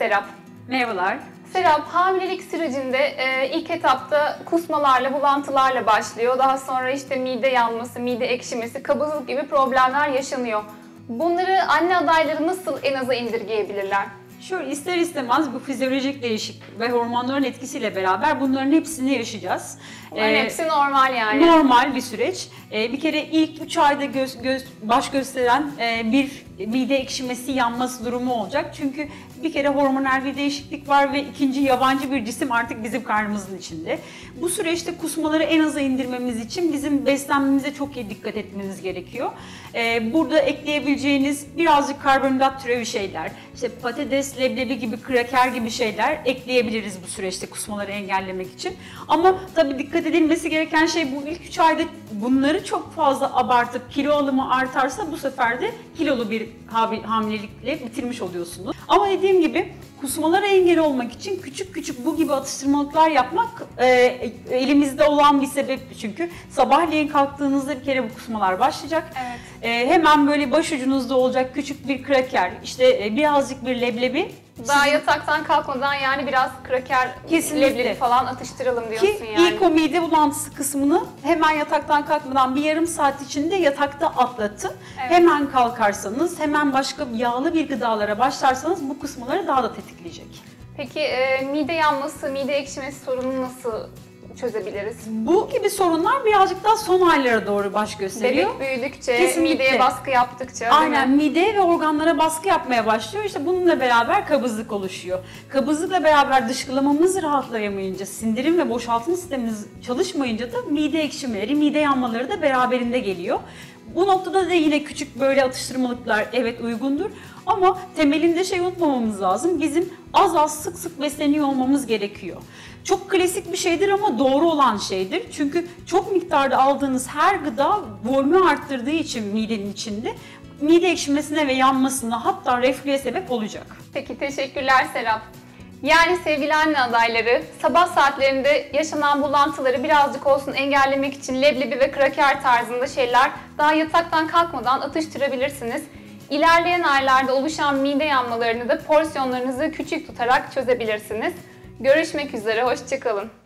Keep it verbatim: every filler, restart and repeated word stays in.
Serap. Merhabalar. Serap, hamilelik sürecinde e, ilk etapta kusmalarla, bulantılarla başlıyor. Daha sonra işte mide yanması, mide ekşimesi, kabızlık gibi problemler yaşanıyor. Bunları anne adayları nasıl en aza indirgeyebilirler? Şöyle ister istemez bu fizyolojik değişiklik ve hormonların etkisiyle beraber bunların hepsini yaşayacağız. Bunların ee, hepsi normal yani. Normal bir süreç. Ee, bir kere ilk üç ayda göz, göz, baş gösteren e, bir mide ekşimesi, yanması durumu olacak. Çünkü bir kere hormonal bir değişiklik var ve ikinci yabancı bir cisim artık bizim karnımızın içinde. Bu süreçte kusmaları en aza indirmemiz için bizim beslenmemize çok iyi dikkat etmeniz gerekiyor. Ee, burada ekleyebileceğiniz birazcık karbonhidrat türevi şeyler, işte patates, leblebi gibi, kraker gibi şeyler ekleyebiliriz bu süreçte kusmaları engellemek için. Ama tabii dikkat edilmesi gereken şey bu ilk üç ayda bunları çok fazla abartıp kilo alımı artarsa bu sefer de kilolu bir hamilelikle bitirmiş oluyorsunuz. Ama dediğim gibi kusmalara engel olmak için küçük küçük bu gibi atıştırmalıklar yapmak e, elimizde olan bir sebep, çünkü sabahleyin kalktığınızda bir kere bu kusmalar başlayacak. Evet. E, hemen böyle başucunuzda olacak küçük bir kraker, işte e, birazcık bir leblebi. Daha Sizin... yataktan kalkmadan yani biraz kraker, Kesinlikle. leblebi falan atıştıralım diyorsun Ki yani. ilk o mide bulantısı kısmını hemen yataktan kalkmadan bir yarım saat içinde yatakta atlatın. Evet. Hemen kalkarsanız, hemen başka yağlı bir gıdalara başlarsanız bu kısımları daha da tetikleyecek. Peki e, mide yanması, mide ekşimesi sorununu nasıl çözebiliriz? Bu gibi sorunlar birazcık daha son aylara doğru baş gösteriyor. Bebek büyüdükçe, Kesinlikle. mideye baskı yaptıkça. Aynen, mide ve organlara baskı yapmaya başlıyor. İşte bununla beraber kabızlık oluşuyor. Kabızlıkla beraber dışkılamamız rahatlayamayınca, sindirim ve boşaltım sistemimiz çalışmayınca da mide ekşimeleri, mide yanmaları da beraberinde geliyor. Bu noktada da yine küçük böyle atıştırmalıklar evet uygundur. Ama temelinde şey unutmamamız lazım. Bizim az az sık sık besleniyor olmamız gerekiyor. Çok klasik bir şeydir ama doğru olan şeydir. Çünkü çok miktarda aldığınız her gıda volümü arttırdığı için midenin içinde mide ekşimesine ve yanmasına, hatta reflüye sebep olacak. Peki, teşekkürler Serap. Yani sevgili anne adayları, sabah saatlerinde yaşanan bulantıları birazcık olsun engellemek için leblebi ve kraker tarzında şeyler daha yataktan kalkmadan atıştırabilirsiniz. İlerleyen aylarda oluşan mide yanmalarını da porsiyonlarınızı küçük tutarak çözebilirsiniz. Görüşmek üzere, hoşça kalın.